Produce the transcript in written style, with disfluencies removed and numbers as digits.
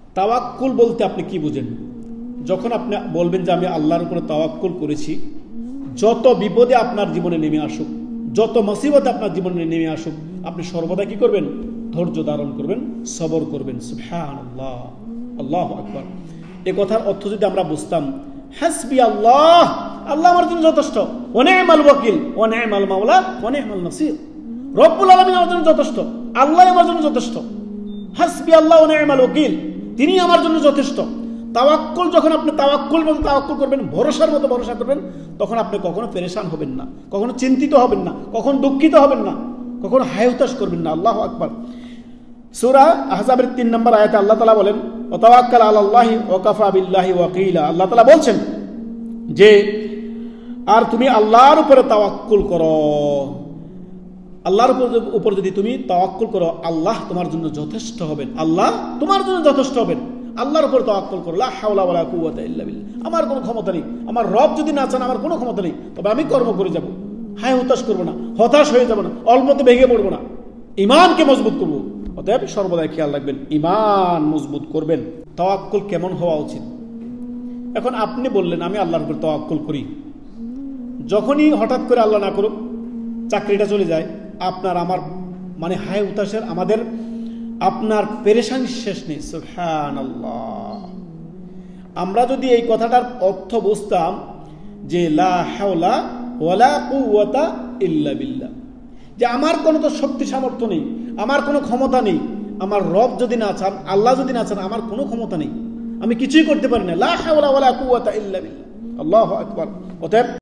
তাওয়াক্কুল বলতে আপনি কি বুঝেন? যখন আপনি বলবেন যে আমি আল্লাহর উপরে তাওয়াক্কুল করেছি, যত বিপদে আপনার জীবনে নেমে আসুক, যত মুসিবতে আপনার জীবনে নেমে আসুক, আপনি সর্বদা কি করবেন? ধৈর্য ধারণ করবেন, সবর করবেন। সুবহানাল্লাহ, আল্লাহু আকবার। এই কথার অর্থ যদি আমরা বুঝতাম, হাসবি আল্লাহ, আল্লাহ আমার জন্য যথেষ্ট, ওয়া নি'মাল ওয়াকিল ওয়া নি'মাল মাওলা ওয়া নি'মাল নাসির। রব্বুল আলামিন আমার জন্য যথেষ্ট, আল্লাহ আমার জন্য যথেষ্ট। হাসবি আল্লাহ ওয়া নি'মাল ওয়াকিল, তিনি আমার জন্য যথেষ্ট। তাওয়াক্কুল, যখন আপনি তাওয়াক্কুল করবেন, ভরসার মতো ভরসা করবেন, তখন আপনি কখনো পেরেশান হবেন না, কখনো চিন্তিত হবেন না, কখনো দুঃখিত হবেন না, কখনো হায় হুতাশ করবেন না। আল্লাহু আকবার। সূরা আহজাবের 3 নম্বর আয়াতে আল্লাহ তাআলা বলেন, ওয়া তাওয়াক্কাল আলাল্লাহি ওয়া কাফা বিল্লাহি ওয়াকিলা। আল্লাহ তাআলা বলছেন যে আর তুমি আল্লাহর উপরে তাওয়াক্কুল করো, আল্লাহর উপর যদি তুমি তাওয়াক্কুল করো, আল্লাহ তোমার জন্য যথেষ্ট হবেন, আল্লাহ তোমার জন্য যথেষ্ট হবেন। আল্লাহর উপর তাওয়াক্কুল করো। লা হাওলা ওয়ালা কুওয়াতা ইল্লা বিল্লাহ। আমার কোনো ক্ষমতা নেই, আমার রব যদি না চান আমার কোনো ক্ষমতা নেই, তবে আমি কর্ম করে যাব, হায় হুতাশ করবো না, হতাশ হয়ে যাব না, অল্পতে ভেঙে পড়বো না, ঈমানকে মজবুত করব। অতএব সর্বদাই খেয়াল রাখবেন, ঈমান মজবুত করবেন। তাওয়াক্কুল কেমন হওয়া উচিত? এখন আপনি বললেন আমি আল্লাহর উপর তাওয়াক্কুল করি, যখনই হঠাৎ করে আল্লাহ না করুক চাকরিটা চলে যায়, আপনার আমার মানে হায় হুতাশের, আমাদের আপনার পেরেশানি শেষ নেই। সুবহানাল্লাহ। আমরা যদি এই কথাটার অর্থ বুঝতাম যে লা হাওলা ওয়ালা কুওয়াতা ইল্লা বিল্লাহ, যে আমার কোনো তো শক্তি সামর্থ্য নেই, আমার কোনো ক্ষমতা নেই, আমার রব যদি না চান, আল্লাহ যদি না চান, আমার কোনো ক্ষমতা নেই, আমি কিছুই করতে পারি না। লা হাওলা ওয়ালা কুওয়াতা ইল্লা বিল্লাহ। আল্লাহু আকবার। অতএব